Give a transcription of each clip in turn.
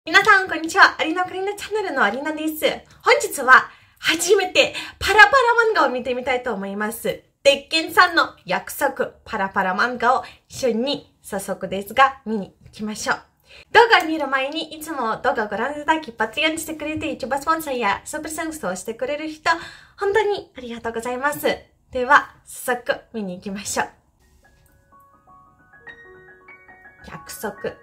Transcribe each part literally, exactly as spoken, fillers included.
皆さん、こんにちは。アリナクリナチャンネルのアリナです。本日は、初めてパラパラ漫画を見てみたいと思います。鉄拳さんの約束パラパラ漫画を一緒に早速ですが、見に行きましょう。動画を見る前に、いつも動画をご覧いただき、パツヤンしてくれて YouTuber スポンサーやスーパーサンクスをしてくれる人、本当にありがとうございます。では、早速見に行きましょう。約束。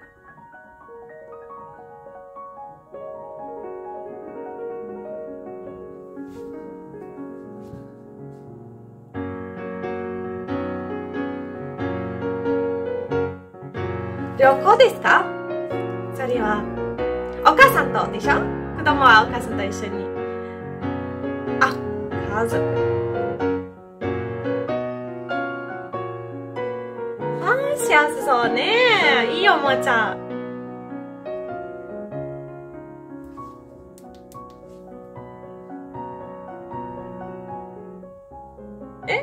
旅行ですか？それはお母さんとでしょ？子供はお母さんと一緒に。あ、家族。あー、幸せそうね。いいおもちゃ。え？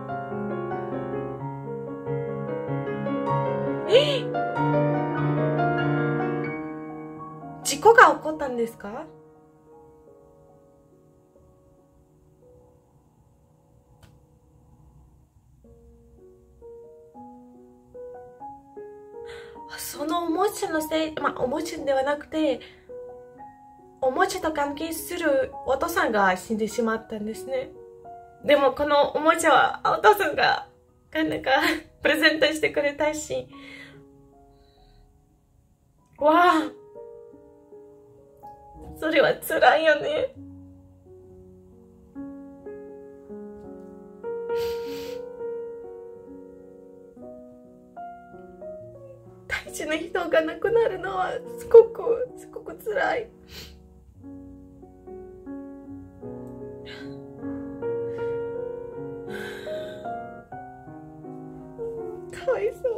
え？事故が起こったんですか？そのおもちゃのせい、まあおもちゃではなくて、おもちゃと関係するお父さんが死んでしまったんですね。でもこのおもちゃはお父さんがなんかプレゼントしてくれたし、わあ、それは辛いよね。大事な人が亡くなるのはすごくすごく辛い。かわいそう。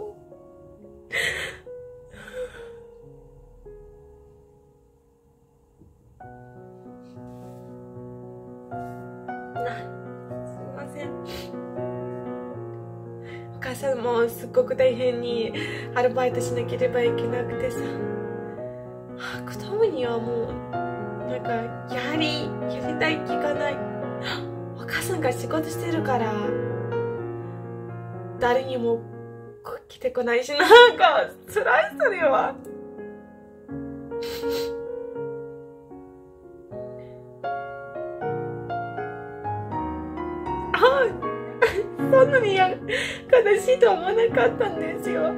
お母さんもすっごく大変にアルバイトしなければいけなくてさ、子供にはもうなんかやりやりたい気がない。お母さんが仕事してるから誰にも来てこないし、なんか辛い。それはそんなにや悲しいとは思わなかったんですよ。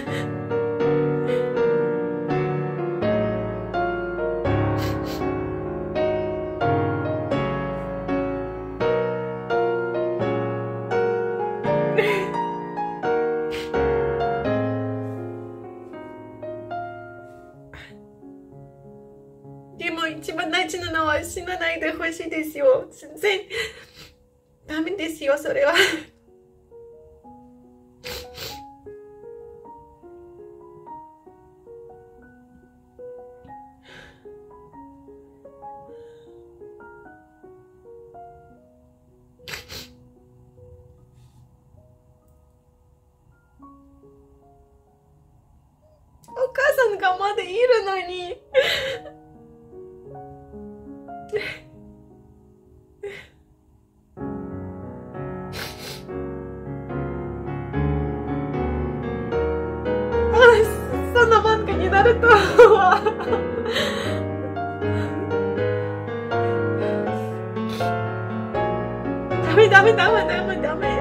でも一番大事なのは死なないでほしいですよ。全然ダメですよ、それは。お母さんがまだいるのに。そんな漫画になるとは。ダメダメダメダメダメ。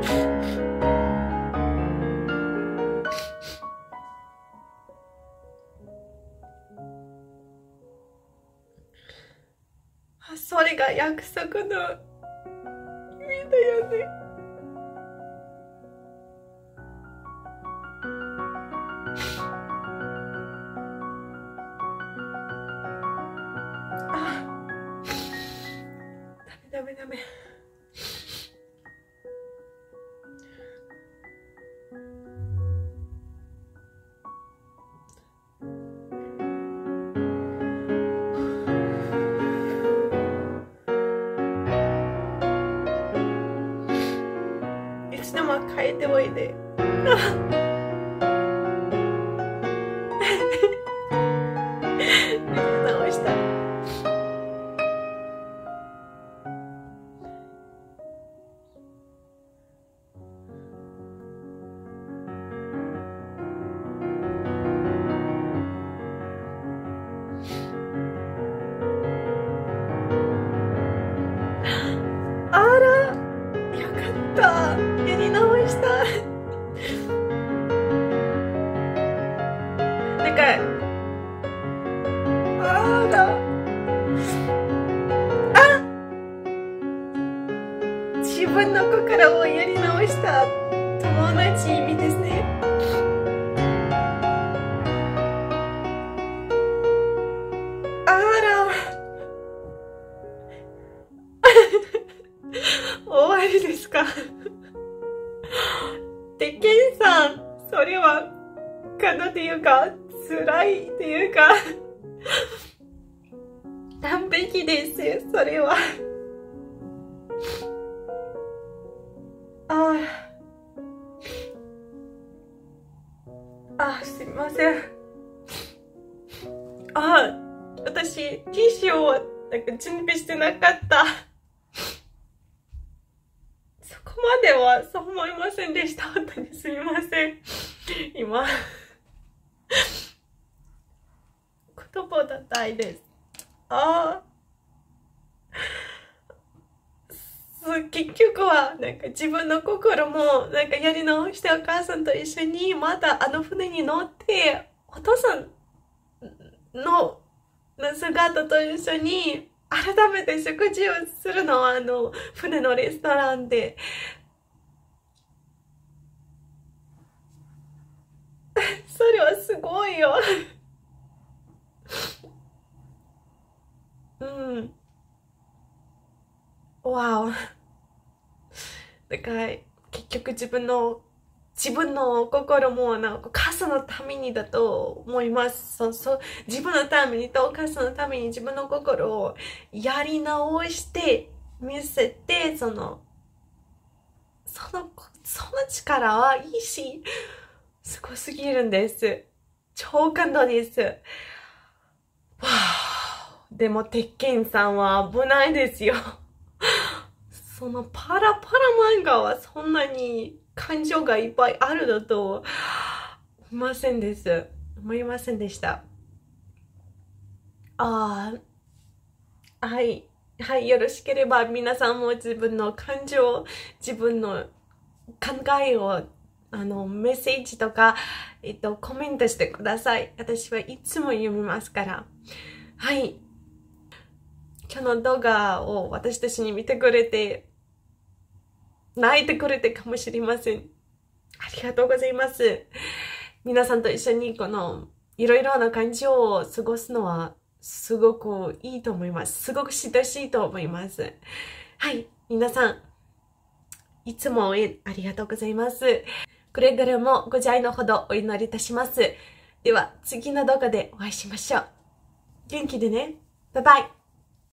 それが約束の意味だよね。ダメダメダメ。いつでも変えておいで。 そうだ。あ、自分の心をやり直したと同じ意味ですね。あら。終わりですか？で、ケンさん、それは、かなっていうか、辛いっていうか、完璧です、それは。ああ、あ、すいません。あ、私、ティッシュをなんか準備してなかった。そこまではそう思いませんでした。本当にすみません。今、言葉だたいです。ああ、結局は、なんか自分の心も、なんかやり直してお母さんと一緒に、またあの船に乗って、お父さんの姿と一緒に、改めて食事をするのは、あの、船のレストランで。それはすごいよ。うん。わお。だから、結局自分の、自分の心も、なんか、お母さんのためにだと思います。そうそう。自分のためにと、お母さんのために自分の心をやり直して、見せて、その、その、その力はいいし、すごすぎるんです。超感動です。わあ、でも、鉄拳さんは危ないですよ。そのパラパラ漫画はそんなに感情がいっぱいあるだと思いませんです。思いませんでした。ああ、はい。はい、よろしければ皆さんも自分の感情、自分の考えを、あの、メッセージとか、えっと、コメントしてください。私はいつも読みますから。はい。今日の動画を私たちに見てくれて、泣いてくれてかもしれません。ありがとうございます。皆さんと一緒にこの、いろいろな感情を過ごすのは、すごくいいと思います。すごく親しいと思います。はい。皆さん、いつも応援ありがとうございます。くれぐれもご自愛のほどお祈りいたします。では、次の動画でお会いしましょう。元気でね。バイバイ。